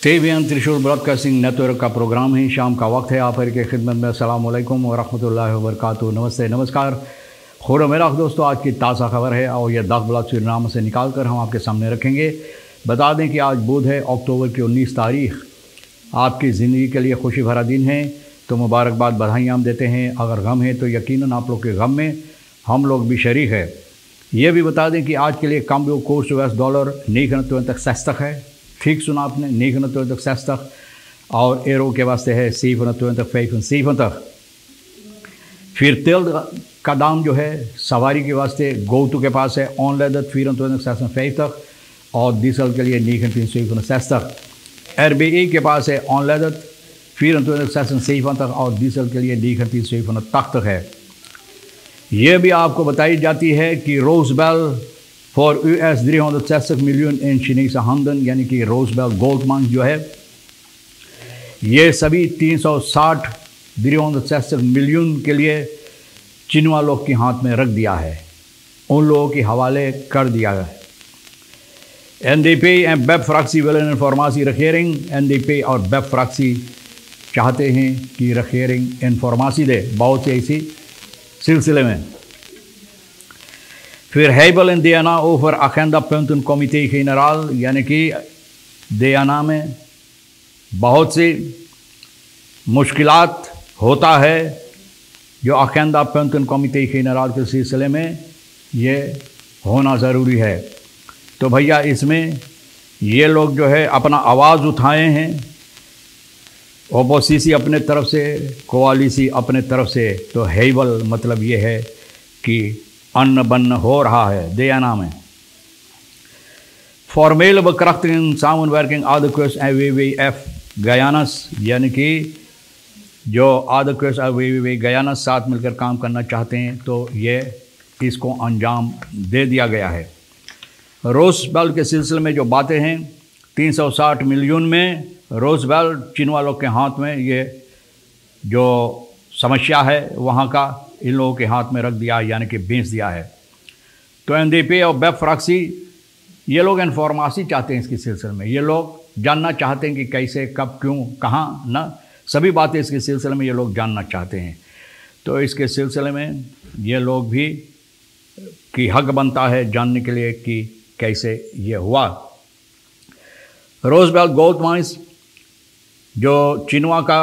TVN त्रिशूल broadcasting network का programme है। शाम का वक्त है। आप हर की खिदमत में अस्सलाम वालेकुम व रहमतुल्लाहि व बरकातुहू। नमस्ते, नमस्कार। खुर मेरा दोस्तों, आज की ताज़ा खबर है और यह 10 ब्लॉक सूरीनाम से निकाल कर हम आपके सामने रखेंगे। बता दें कि आज बुध है, अक्टूबर की 19 तारीख। आपकी ज़िंदगी के लिए खुशी भरा दिन है, तो मुबारकबाद, बधाइयाँ हम देते हैं। अगर गम है तो यकीनन आप लोग के गम में हम लोग भी शरीक है। ये भी बता दें कि आज के लिए कम्बियो कोर्स $US 29,60 है। ठीक सुना आपने, 29,60। और एरो के वास्ते है 7,25. फिर तेल का दाम जो है सवारी के वास्ते गोटू के पास है ऑनलेदर 24,56 और डीजल के लिए 19,60. RBE के पास है ऑनलेदर 24,56 और डीजल के लिए 19,80 है। ये भी आपको बताई जाती है कि रोजबेल फॉर US 360 मिलियन इन Chinese handel, यानी कि रोजबेल गोल्ड माइंस जो है ये सभी 360 मिलियन के लिए चिनवा लोग के हाथ में रख दिया है, उन लोगों के हवाले कर दिया है। NDP एंड बेब फ्रैक्सी willen informatie regering। NDP और बेब फ्रैक्सी चाहते हैं कि regering इंफॉर्मेशन दे बहुत से इसी सिलसिले में। फिर हेबल इन दियाना ओवर अखेंडा पंतन कमिटी जनरल, यानी कि दियाना में बहुत सी मुश्किलात होता है जो अखेंडा पंतन कमिटी जनरल के सिलसिले में ये होना ज़रूरी है। तो भैया इसमें ये लोग जो है अपना आवाज़ उठाए हैं, ओपोजिसी अपने तरफ से, कोवालिसी अपने तरफ से। तो हेबल मतलब ये है कि अन्न बन्न हो रहा है दियाना में। फॉर्मेल bekrachtiging samenwerking adequaat en WWF गयानस, यानी कि जो adequaat और WWF गयानस साथ मिलकर काम करना चाहते हैं, तो ये इसको अंजाम दे दिया गया है। रोजबेल के सिलसिले में जो बातें हैं, 360 मिलियन में रोजबेल चिन वालों के हाथ में ये जो समस्या है वहाँ का इन लोगों के हाथ में रख दिया, यानी कि बेच दिया है। तो NDP और बेब फ्रैक्सी ये लोग इन्फॉर्मेशन चाहते हैं इसके सिलसिले में। ये लोग जानना चाहते हैं कि कैसे, कब, क्यों, कहाँ, ना सभी बातें इसके सिलसिले में ये लोग जानना चाहते हैं। तो इसके सिलसिले में ये लोग भी कि हक बनता है जानने के लिए कि कैसे ये हुआ। रोजबेल गोल्ड माइंस जो चिनवा का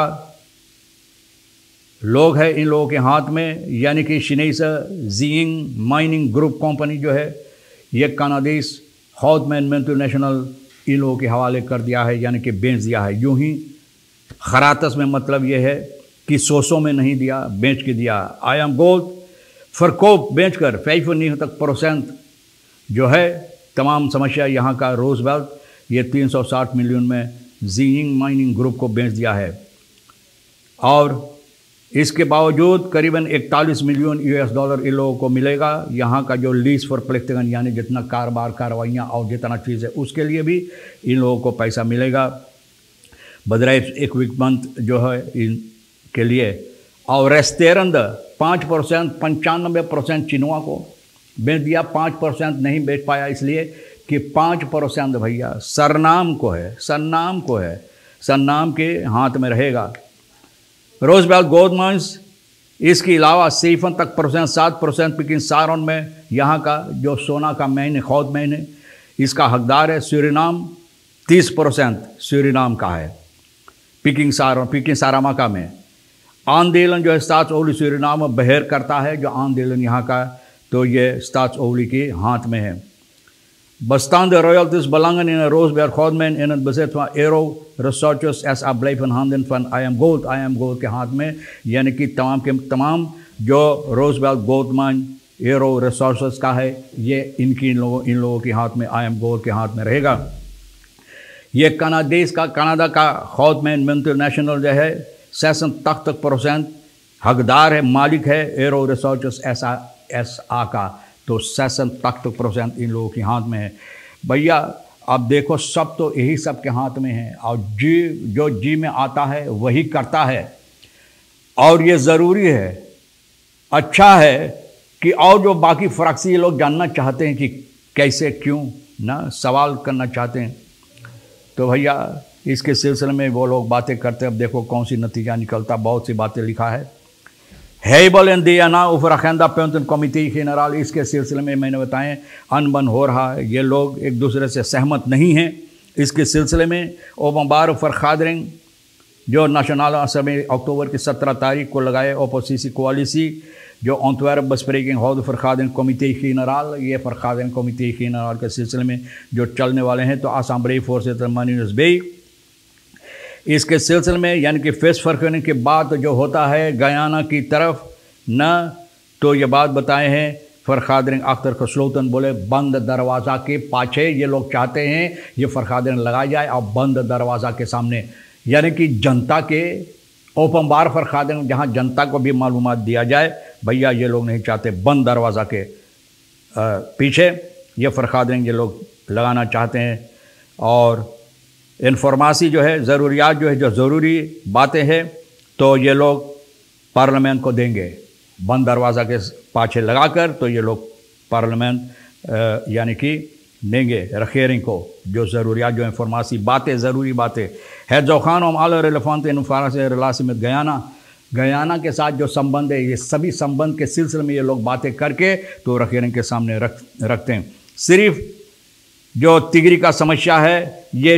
लोग है इन लोगों के हाथ में, यानी कि Chinese जिंग माइनिंग ग्रुप कंपनी जो है ये कनाडीज हॉटमैन इंटरनेशनल इन लोगों के हवाले कर दिया है, यानी कि बेच दिया है। यूं ही खरातस में मतलब ये है कि सोसों में नहीं दिया, बेच के दिया। IM गोल्ड फरकोप बेच कर 95% जो है तमाम समस्या यहाँ का रोजबेल ये 360 मिलियन में जिंग माइनिंग ग्रुप को बेच दिया है। और इसके बावजूद करीबन 41 मिलियन $US इन लोगों को मिलेगा। यहाँ का जो लीज फॉर प्लेक्टिगन, यानी जितना कारोबार, कार्रवाइयाँ और जितना चीज़ है उसके लिए भी इन लोगों को पैसा मिलेगा। बदराइफ इक्विपमेंट जो है इनके लिए। और रेस्टेरंद 5% 95% चिनवा को बेच दिया। 5% नहीं बेच पाया इसलिए कि 5% भैया सरनाम को है, सरनाम के हाथ में रहेगा। रोजबेल गोल्ड माइंस इसके अलावा 7% पिकिंग सारोन में यहाँ का जो सोना का मेन है, खौद मेन है, इसका हकदार है सूरीनाम। 30% सूरीनाम का है पिकिंग सारामा का में। आंदेलन जो है स्टाट्सओवली सूरीनाम बहर करता है, जो आंदेलन यहाँ का, तो ये स्टाट्सओवली के हाथ में है। Bestaande royalties belangen in Roosbel Goldmijn in het bezit van Aero Resources SA blijven handen van IM Gold के हाथ में, यानी कि तमाम के तमाम जो रोजबेल गोल्ड माइन एरो रिसोर्सेस का है ये इन लोगों के हाथ में, IM गोल्ड के हाथ में रहेगा। ये कनाडा का हॉटमैन इंटरनेशनल जो है 86% हकदार है, मालिक है एरो रिसोर्सेस SA का। तो 86% इन लोगों के हाथ में है। भैया अब देखो, सब तो यही सब के हाथ में है और जी में आता है वही करता है। और ये ज़रूरी है, अच्छा है कि और जो बाकी फ्रैक्सी लोग जानना चाहते हैं कि कैसे, क्यों, ना सवाल करना चाहते हैं, तो भैया इसके सिलसिले में वो लोग बातें करते, अब देखो कौन सी नतीजा निकलता। बहुत सी बातें लिखा है। हेबल एंड दियाना उफर अखेंदा पेंटन कमिटी जनरल, इसके सिलसिले में मैंने बताएं अनबन हो रहा है, ये लोग एक दूसरे से सहमत नहीं हैं। इसके सिलसिले में ओपनबार फरखादरिंग जो नेशनल असम्बली अक्टूबर की 17 तारीख को लगाए ओपोजिसी कोalitie जो Antwerp bespreking houden vergadering comité generaal, ये vergadering comité generaal के सिलसिले में जो चलने वाले हैं, तो असम्बली voorzitter Maninus Bey इसके सिलसिले में यानी कि फेस फर्कने के बाद जो होता है गयाना की तरफ न, तो ये बात बताए हैं फरखादरिंग अख्तर खसलोतन बोले बंद दरवाज़ा के पाछे ये लोग चाहते हैं ये फरखादरिंग लगाई जाए और बंद दरवाज़ा के सामने, यानी कि जनता के ओपन बार फरखादरिंग जहाँ जनता को भी मालूमात दिया जाए। भैया ये लोग नहीं चाहते बंद दरवाज़ा के पीछे ये फरखादरिंग ये लोग लगाना चाहते हैं। और इन्फॉर्मेसी जो है ज़रूरियात जो है जो ज़रूरी बातें हैं तो ये लोग पार्लियामेंट को देंगे बंद दरवाज़ा के पाछे लगाकर, तो ये लोग पार्लियामेंट यानी कि देंगे रखेरिंग को जो ज़रूरियात जो इन्फॉर्मेसी बातें ज़रूरी बातें है। जोखान हम आल रेलेफांत से रिलासी में गयाना के साथ जो संबंध है ये सभी संबंध के सिलसिले में ये लोग बातें करके तो रखेरिंग के सामने रखते हैं। सिर्फ जो तिगरी का समस्या है ये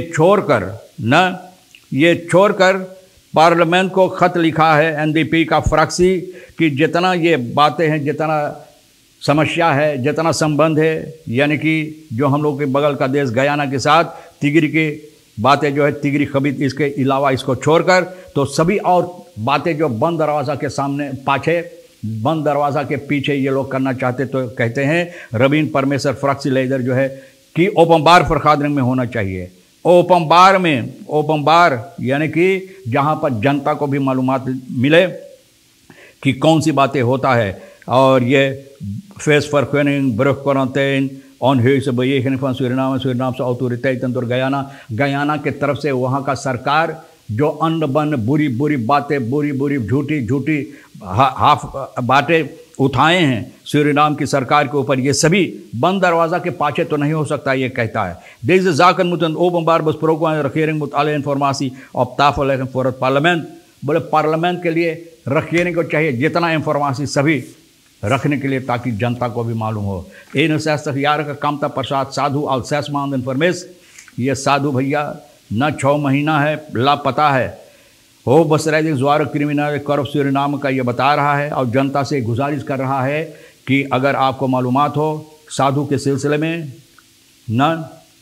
छोड़कर पार्लियामेंट को ख़त लिखा है एनडीपी का फ्रैक्सी कि जितना ये बातें हैं, जितना समस्या है, जितना संबंध है, यानी कि जो हम लोग के बगल का देश गयाना के साथ तिगरी की बातें जो है तिगरी खबीत इसके अलावा इसको छोड़कर तो सभी और बातें जो बंद दरवाज़ा के सामने पाछे बंद दरवाज़ा के पीछे ये लोग करना चाहते, तो कहते हैं रवीन परमेश्वर फ्रैक्सी लीडर जो है कि ओपन बार फरखादरिंग में होना चाहिए। ओपन बार यानी कि जहाँ पर जनता को भी मालूमात मिले कि कौन सी बातें होता है। और ये फेस फरखनिंग ब्रखकरंतेन ऑन से बयेखन फन सुरिनाम से ऑटोरिटेट और गयाना के तरफ से वहाँ का सरकार जो अन्न बन बुरी बातें बुरी झूठी हाफ बातें उठाए हैं सूरीनाम की सरकार के ऊपर, ये सभी बंद दरवाज़ा के पाछे तो नहीं हो सकता, ये कहता है। deze zaken moeten openbaar besproken worden, regering moet alle informatie op tafel leggen voor het parlement। बोले पार्लियामेंट के लिए रखेरिंग को चाहिए जितना इंफॉर्मेशन सभी रखने के लिए ताकि जनता को भी मालूम हो। इन यार का कामता प्रसाद साधु और सैसमान इन्फॉर्मेस, ये साधु भैया न 6 महीना है लापता है हो बस रहे ज्वार क्रिमिनल कर्व सूरीनाम का ये बता रहा है और जनता से गुजारिश कर रहा है कि अगर आपको मालूमात हो साधु के सिलसिले में न,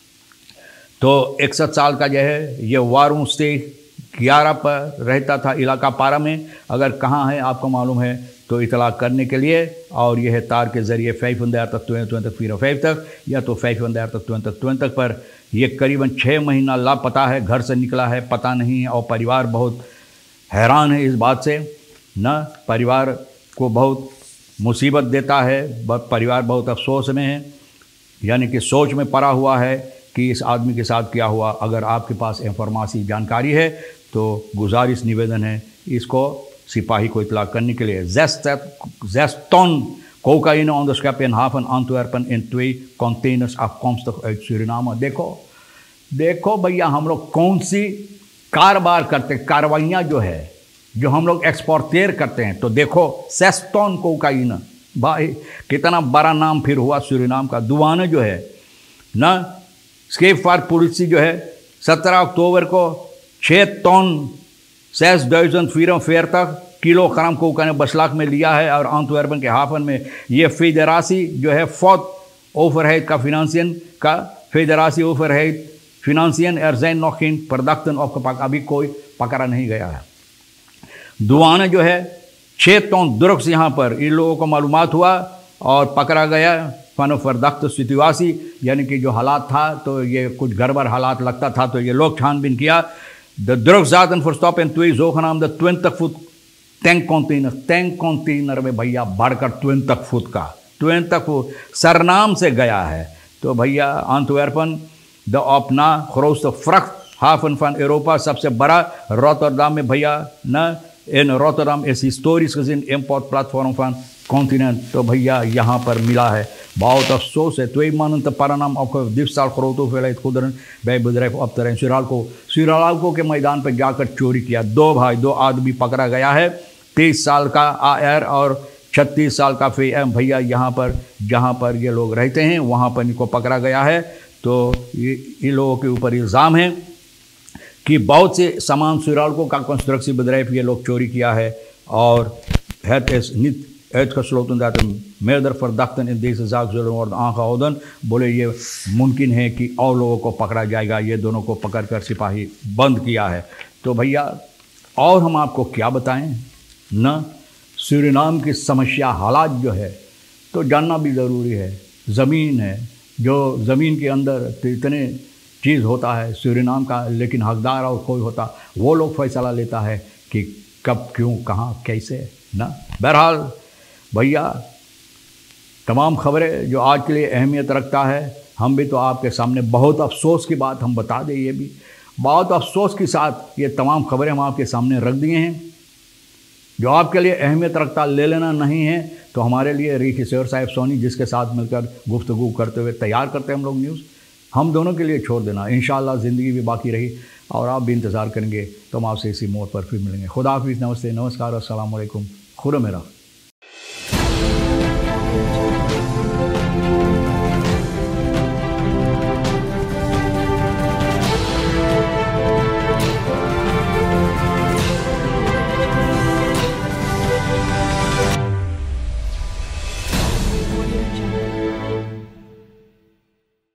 तो 61 साल का जो है ये वारूं से 11 पर रहता था इलाका पारा में, अगर कहाँ है आपको मालूम है तो इतला करने के लिए। और यह है तार के ज़रिए 524 तक या तो 524 पर ये करीबन 6 महीना लापता है, घर से निकला है पता नहीं है। और परिवार बहुत हैरान है इस बात से न, परिवार को बहुत मुसीबत देता है, परिवार बहुत अफसोस में है, यानी कि सोच में पड़ा हुआ है कि इस आदमी के साथ क्या हुआ। अगर आपके पास इंफॉर्मेशन जानकारी है तो गुजारिश निवेदन है इसको सिपाही को इतला करने के लिए। 6 ton cocaïne onderschept in haven Antwerpen in 2 containers afkomstig uit Suriname। देखो भैया हम लोग कौन सी कारोबार करते, कार्रवाइयाँ जो है जो हम लोग एक्सपोर्टेर करते हैं, तो देखो 6 ton कोकाइन, भाई कितना बड़ा नाम फिर हुआ सूरीनाम का। दुआने जो है ना स्केप फार पुलिस जो है 17 अक्टूबर को 6 ton 6.044 किलोग्राम कोकाइन बसलाक में लिया है। और एंटवर्पन के हाफन में ये फेडरासी जो है फोर्थ ओवरहेड का फिनांसियन का फेडरासी ओवरहेड फिनांसियन एरजैन नौकिन प्रोडक्शन ऑफ कपाक अभी कोई पकड़ा नहीं गया है। दुआने जो है 6 ton ड्रग्स यहाँ पर इन लोगों को मालूमात हुआ और पकड़ा गया फन फरदख्त सितुआसी, यानी कि जो हालात था तो ये कुछ गड़बड़ हालात लगता था, तो ये लोग छानबीन किया। द ड्रग्स zaten verstopt in 2 zogenaamde 20 foot tank container में भैया बढ़कर 20 फुट का 20 फुट सरनाम से गया है। तो भैया एंटवर्पन द अपना ग्रोसste vrachthaven van Europa, सबसे बड़ा रोटरडम में भैया न, इन रोटरडम इस हिस्टोरिsch gezien import platform van कॉन्टिनेंट तो भैया यहाँ पर मिला है। बहुत अफसोस है। तो मानंत परनाम दिवसाल खरोतो फैले खुदरन बे बुदरफ अब तरह सिरालको के मैदान पर जाकर चोरी किया। दो आदमी पकड़ा गया है। 23 साल का आर और 36 साल का फेम भैया यहाँ पर जहाँ पर ये लोग रहते हैं वहाँ पर इनको पकड़ा गया है। तो इन लोगों के ऊपर इल्ज़ाम है कि बहुत से सामान सिरालको का कंस्ट्रक्शन बदरफ ये लोग चोरी किया है। और het is niet uitgesloten dat een meerdere verdachten in deze zaak zullen worden aangehouden। बोले ये मुमकिन है कि और लोगों को पकड़ा जाएगा। ये दोनों को पकड़कर सिपाही बंद किया है। तो भैया और हम आपको क्या बताएं न, सूरीनाम की समस्या हालात जो है तो जानना भी ज़रूरी है। ज़मीन है, जो ज़मीन के अंदर तो इतने चीज़ होता है सूरीनाम का, लेकिन हकदार और कोई होता वो लोग फैसला लेता है कि कब क्यों कहाँ कैसे ना। बहरहाल भैया तमाम खबरें जो आज के लिए अहमियत रखता है, हम भी तो आपके सामने बहुत अफसोस की बात हम बता दें, ये भी बहुत अफसोस के साथ ये तमाम खबरें हम आपके सामने रख दिए हैं। जो आपके लिए अहमियत रखता ले लेना नहीं है तो हमारे लिए रीखी शेर साहब सोनी जिसके साथ मिलकर गुफ्तगू करते हुए तैयार करते हैं हम लोग न्यूज़, हम दोनों के लिए छोड़ देना। इंशाअल्लाह ज़िंदगी भी बाकी रही और आप भी इंतज़ार करेंगे तो हम आपसे इसी मोड़ पर फिर मिलेंगे। खुदा हाफिज़, नमस्ते, नमस्कार, अस्सलाम वालेकुम, खुदा मेरा।